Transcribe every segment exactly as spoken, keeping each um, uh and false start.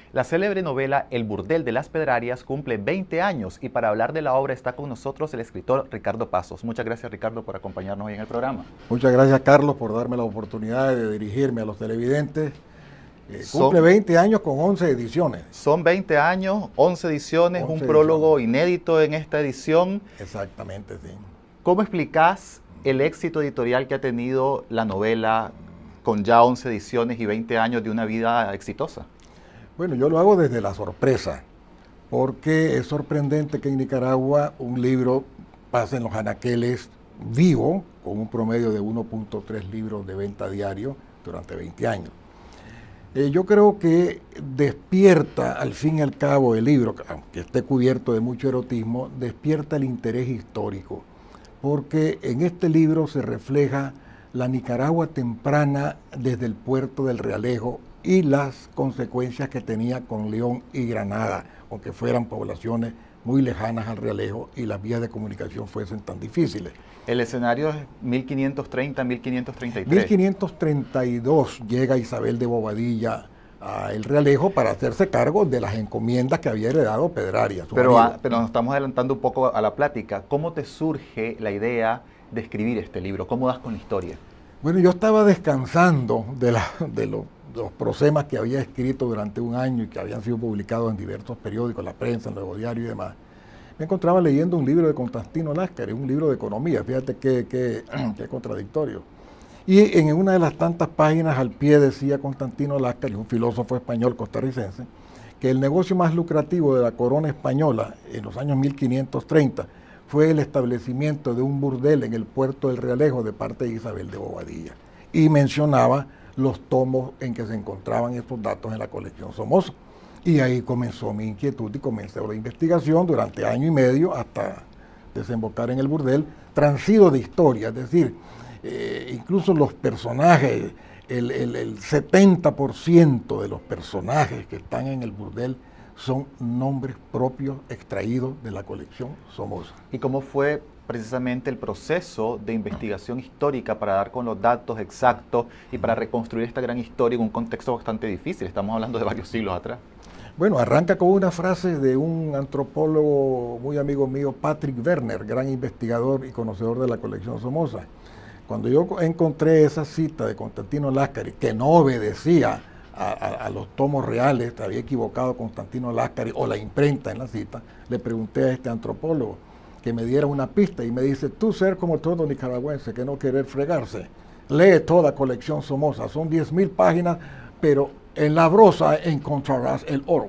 La célebre novela El burdel de las Pedrarias cumple veinte años y para hablar de la obra está con nosotros el escritor Ricardo Pasos. Muchas gracias, Ricardo, por acompañarnos hoy en el programa. Muchas gracias, Carlos, por darme la oportunidad de dirigirme a los televidentes. Eh, Son, cumple veinte años con once ediciones. Son veinte años, once ediciones, once un prólogo ediciones. Inédito en esta edición. Exactamente, sí. ¿Cómo explicás el éxito editorial que ha tenido la novela con ya once ediciones y veinte años de una vida exitosa? Bueno, yo lo hago desde la sorpresa, porque es sorprendente que en Nicaragua un libro pase en los anaqueles vivo, con un promedio de uno punto tres libros de venta diario durante veinte años. Eh, yo creo que despierta, al fin y al cabo, el libro, aunque esté cubierto de mucho erotismo, despierta el interés histórico, porque en este libro se refleja la Nicaragua temprana desde el puerto del Realejo y las consecuencias que tenía con León y Granada, aunque fueran poblaciones muy lejanas al Realejo y las vías de comunicación fuesen tan difíciles. El escenario es mil quinientos treinta a mil quinientos treinta y tres. mil quinientos treinta y dos llega Isabel de Bobadilla a El Realejo para hacerse cargo de las encomiendas que había heredado Pedrarias. Pero, a, pero nos estamos adelantando un poco a la plática. ¿Cómo te surge la idea de escribir este libro? ¿Cómo das con la historia? Bueno, yo estaba descansando de, la, de, lo, de los prosemas que había escrito durante un año y que habían sido publicados en diversos periódicos, la prensa, en Nuevo Diario y demás. Me encontraba leyendo un libro de Constantino Láscaris, un libro de economía, fíjate qué, qué, qué contradictorio. Y en una de las tantas páginas al pie decía Constantino Láscaris, un filósofo español costarricense, que el negocio más lucrativo de la corona española en los años mil quinientos treinta fue el establecimiento de un burdel en el puerto del Realejo de parte de Isabel de Bobadilla. Y mencionaba los tomos en que se encontraban estos datos en la colección Somoza. Y ahí comenzó mi inquietud y comenzó la investigación durante año y medio hasta desembocar en el burdel, transido de historia, es decir, eh, incluso los personajes, el, el, el setenta por ciento de los personajes que están en el burdel son nombres propios extraídos de la colección Somoza. ¿Y cómo fue precisamente el proceso de investigación histórica para dar con los datos exactos y para reconstruir esta gran historia en un contexto bastante difícil? Estamos hablando de varios siglos atrás. Bueno, arranca con una frase de un antropólogo muy amigo mío, Patrick Werner, gran investigador y conocedor de la colección Somoza. Cuando yo encontré esa cita de Constantino Láscaris, que no obedecía a, a, a los tomos reales, había equivocado Constantino Láscaris o la imprenta en la cita, le pregunté a este antropólogo que me diera una pista y me dice, tú ser como todo nicaragüense que no querer fregarse, lee toda colección Somoza, son diez mil páginas, pero en la brosa encontrarás el oro.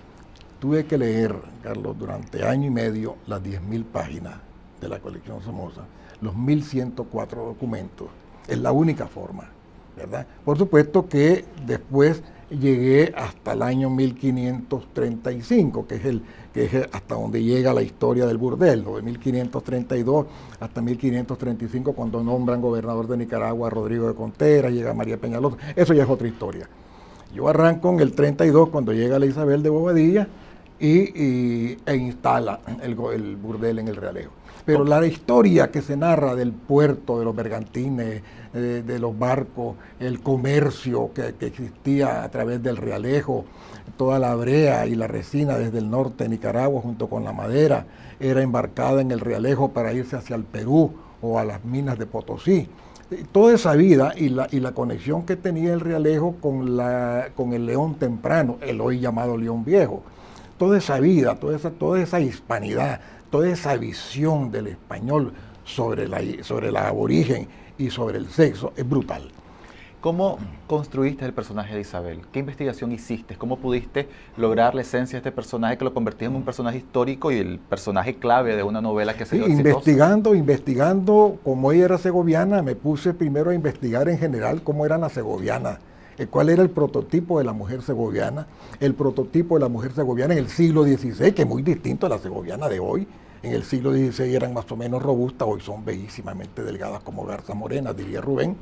Tuve que leer, Carlos, durante año y medio las diez mil páginas de la colección Somoza, los mil ciento cuatro documentos. Es la única forma, ¿verdad? Por supuesto que después llegué hasta el año mil quinientos treinta y cinco, que es, el, que es hasta donde llega la historia del burdel, ¿no? De mil quinientos treinta y dos hasta mil quinientos treinta y cinco, cuando nombran gobernador de Nicaragua a Rodrigo de Contreras, llega María Peñalosa, eso ya es otra historia. Yo arranco en el treinta y dos cuando llega la Isabel de Bobadilla y, y, e instala el, el burdel en el Realejo. Pero la historia que se narra del puerto, de los bergantines, de, de los barcos, el comercio que, que existía a través del Realejo, toda la brea y la resina desde el norte de Nicaragua junto con la madera, era embarcada en el Realejo para irse hacia el Perú o a las minas de Potosí. Toda esa vida y la, y la conexión que tenía el Realejo con, la, con el León temprano, el hoy llamado León Viejo, toda esa vida, toda esa, toda esa hispanidad, toda esa visión del español sobre la, sobre la aborigen y sobre el sexo es brutal. ¿Cómo construiste el personaje de Isabel? ¿Qué investigación hiciste? ¿Cómo pudiste lograr la esencia de este personaje que lo convertía en un personaje histórico y el personaje clave de una novela que se dio sí, exitosa? Investigando, investigando, como ella era segoviana, me puse primero a investigar en general cómo eran las segovianas, cuál era el prototipo de la mujer segoviana, el prototipo de la mujer segoviana en el siglo dieciséis, que es muy distinto a la segoviana de hoy. En el siglo dieciséis eran más o menos robustas, hoy son bellísimamente delgadas como garzas morenas, diría Rubén.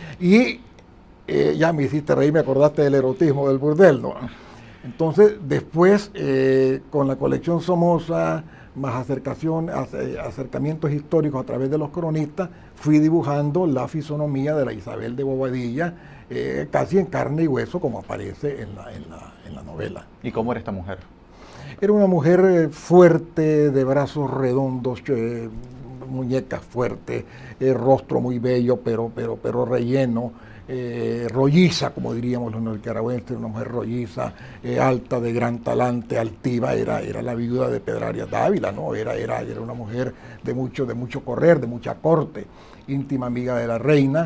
Y eh, ya me hiciste reír, me acordaste del erotismo del burdel, ¿no? Entonces, después, eh, con la colección Somoza, más acercación, acercamientos históricos a través de los cronistas, fui dibujando la fisonomía de la Isabel de Bobadilla, eh, casi en carne y hueso, como aparece en la, en la, en en la novela. ¿Y cómo era esta mujer? Era una mujer eh, fuerte, de brazos redondos, eh, muñecas fuertes, eh, rostro muy bello, pero, pero, pero relleno, eh, rolliza, como diríamos los nicaragüenses, una mujer rolliza, eh, alta, de gran talante, altiva, era, era la viuda de Pedrarias Dávila, ¿no? Era, era, era una mujer de mucho, de mucho correr, de mucha corte, íntima amiga de la reina,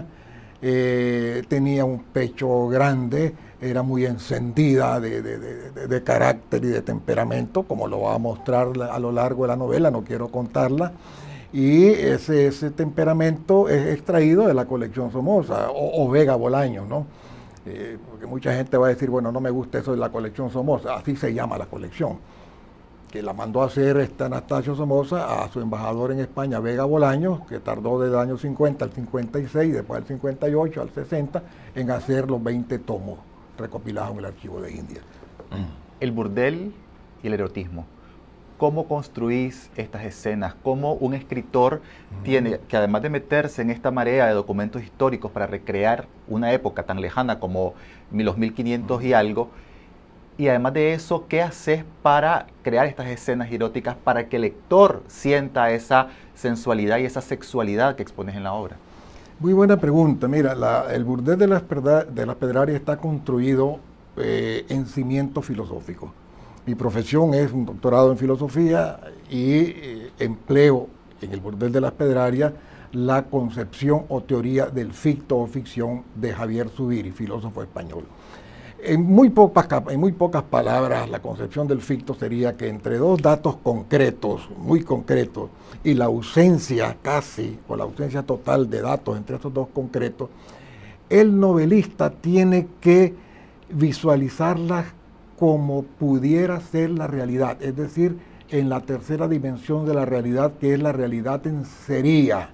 eh, tenía un pecho grande, era muy encendida de, de, de, de carácter y de temperamento, como lo va a mostrar a lo largo de la novela, no quiero contarla, y ese, ese temperamento es extraído de la colección Somoza, o, o Vega Bolaños, ¿no? Eh, porque mucha gente va a decir, bueno, no me gusta eso de la colección Somoza, así se llama la colección, que la mandó a hacer este Anastasio Somoza a su embajador en España, Vega Bolaños, que tardó desde el año cincuenta al cincuenta y seis, después del cincuenta y ocho al sesenta, en hacer los veinte tomos recopilados en el archivo de India. El burdel y el erotismo. ¿Cómo construís estas escenas? ¿Cómo un escritor uh-huh. tiene que, además de meterse en esta marea de documentos históricos para recrear una época tan lejana como los mil quinientos uh-huh. y algo, y además de eso, ¿qué haces para crear estas escenas eróticas para que el lector sienta esa sensualidad y esa sexualidad que expones en la obra? Muy buena pregunta. Mira, la, el burdel de las, de las Pedrarias está construido eh, en cimiento filosófico. Mi profesión es un doctorado en filosofía y eh, empleo en el burdel de las Pedrarias la concepción o teoría del ficto o ficción de Javier Zubiri, filósofo español. En muy, pocas, en muy pocas palabras, la concepción del ficto sería que entre dos datos concretos, muy concretos, y la ausencia casi, o la ausencia total de datos entre estos dos concretos, el novelista tiene que visualizarlas como pudiera ser la realidad, es decir, en la tercera dimensión de la realidad, que es la realidad en sería.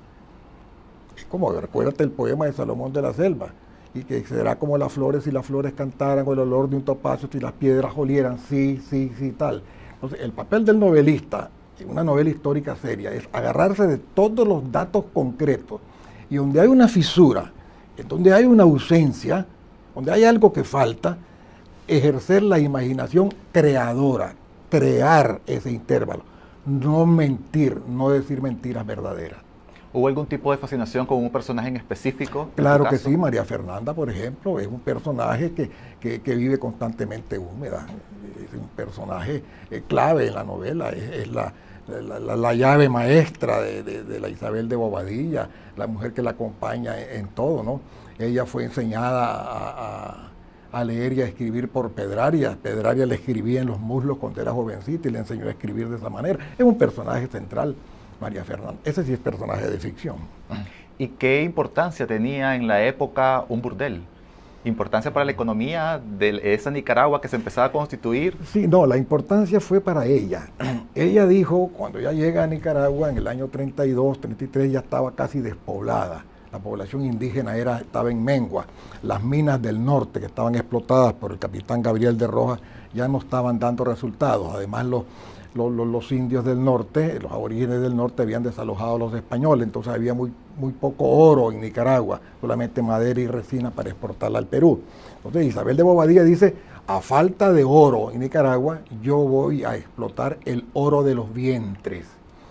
Es como, recuérdate el poema de Salomón de la Selva, y que será como las flores si las flores cantaran, o el olor de un topacio si las piedras olieran, sí, sí, sí, tal. Entonces, el papel del novelista, en una novela histórica seria, es agarrarse de todos los datos concretos, y donde hay una fisura, en donde hay una ausencia, donde hay algo que falta, ejercer la imaginación creadora, crear ese intervalo, no mentir, no decir mentiras verdaderas. ¿Hubo algún tipo de fascinación con un personaje en específico? Claro que sí, María Fernanda, por ejemplo, es un personaje que, que, que vive constantemente húmeda, es un personaje eh, clave en la novela, es, es la, la, la, la llave maestra de, de, de la Isabel de Bobadilla, la mujer que la acompaña en, en todo, ¿no? Ella fue enseñada a, a, a leer y a escribir por Pedrarias. Pedrarias le escribía en los muslos cuando era jovencita y le enseñó a escribir de esa manera. Es un personaje central, María Fernanda. Ese sí es personaje de ficción. ¿Y qué importancia tenía en la época un burdel? ¿Importancia para la economía de esa Nicaragua que se empezaba a constituir? Sí, no, la importancia fue para ella. Ella dijo, cuando ya llega a Nicaragua, en el año treinta y dos, treinta y tres, ya estaba casi despoblada. La población indígena era, estaba en mengua. Las minas del norte, que estaban explotadas por el capitán Gabriel de Rojas, ya no estaban dando resultados. Además, los, los, los, los indios del norte, los aborígenes del norte, habían desalojado a los españoles, entonces había muy, muy poco oro en Nicaragua, solamente madera y resina para exportarla al Perú. Entonces Isabel de Bobadilla dice, a falta de oro en Nicaragua, yo voy a explotar el oro de los vientres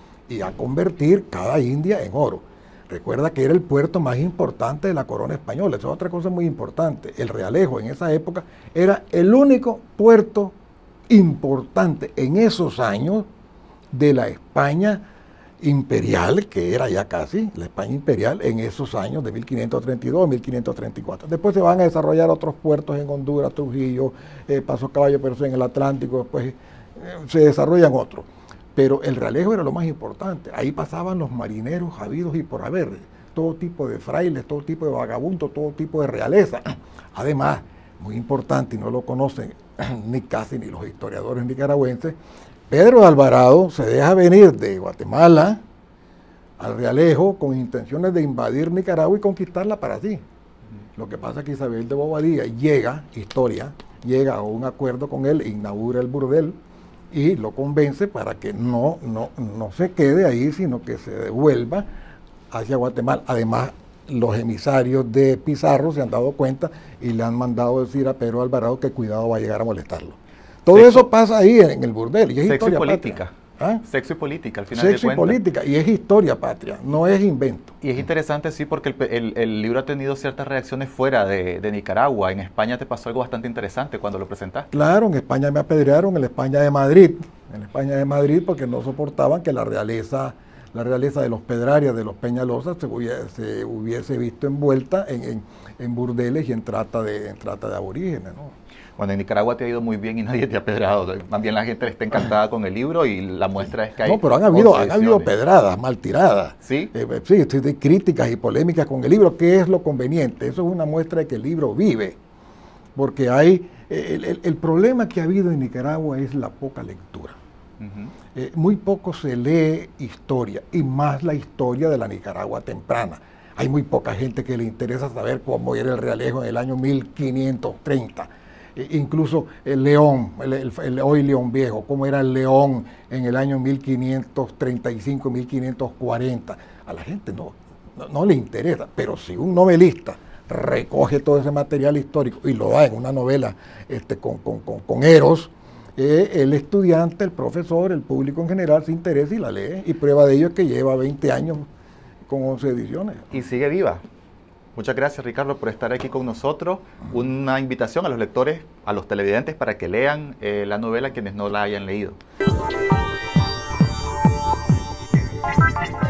y a convertir cada india en oro. Recuerda que era el puerto más importante de la corona española. Eso es otra cosa muy importante. El Realejo en esa época era el único puerto importante en esos años de la España imperial, que era ya casi la España imperial en esos años de mil quinientos treinta y dos a mil quinientos treinta y cuatro. Después se van a desarrollar otros puertos en Honduras, Trujillo, eh, Paso Caballo, pero en el Atlántico, después eh, se desarrollan otros. Pero el Realejo era lo más importante. Ahí pasaban los marineros habidos y por haber, todo tipo de frailes, todo tipo de vagabundos, todo tipo de realeza. Además, muy importante, y no lo conocen ni casi ni los historiadores nicaragüenses, Pedro de Alvarado se deja venir de Guatemala al Realejo con intenciones de invadir Nicaragua y conquistarla para sí. Lo que pasa es que Isabel de Bobadilla llega, historia, llega a un acuerdo con él, inaugura el burdel, y lo convence para que no, no, no se quede ahí, sino que se devuelva hacia Guatemala. Además, los emisarios de Pizarro se han dado cuenta y le han mandado decir a Pedro Alvarado que cuidado va a llegar a molestarlo. Todo Sexo. eso pasa ahí en, en el burdel. Y es Sexo historia y política. patria. ¿Ah? Sexo y política, al final Sexo de y cuentas. política, y es historia patria, no es invento. Y es interesante, sí, porque el, el, el libro ha tenido ciertas reacciones fuera de, de Nicaragua. En España te pasó algo bastante interesante cuando lo presentaste. Claro, en España me apedrearon, en la España de Madrid, en la España de Madrid, porque no soportaban que la realeza, la realeza de los Pedrarias, de los Peñalosa, se hubiese, se hubiese visto envuelta en, en, en burdeles y en trata de, en trata de aborígenes, ¿no? Bueno, en Nicaragua te ha ido muy bien y nadie te ha apedrado. Más bien la gente está encantada con el libro y la muestra es que hay... No, pero han habido, once han habido ediciones. pedradas, mal tiradas. ¿Sí? Eh, sí, sí, de críticas y polémicas con el libro. ¿Qué es lo conveniente? Eso es una muestra de que el libro vive. Porque hay... El, el, el problema que ha habido en Nicaragua es la poca lectura. Uh-huh. Eh, muy poco se lee historia, y más la historia de la Nicaragua temprana. Hay muy poca gente que le interesa saber cómo era el Realejo en el año mil quinientos treinta. Eh, incluso el León, el, el, el hoy León Viejo, cómo era el León en el año mil quinientos treinta y cinco, mil quinientos cuarenta. A la gente no, no, no le interesa, pero si un novelista recoge todo ese material histórico y lo da en una novela este, con, con, con, con Eros, eh, el estudiante, el profesor, el público en general se interesa y la lee, y prueba de ello es que lleva veinte años con once ediciones. Y sigue viva. Muchas gracias, Ricardo, por estar aquí con nosotros. Una invitación a los lectores, a los televidentes, para que lean eh, la novela quienes no la hayan leído.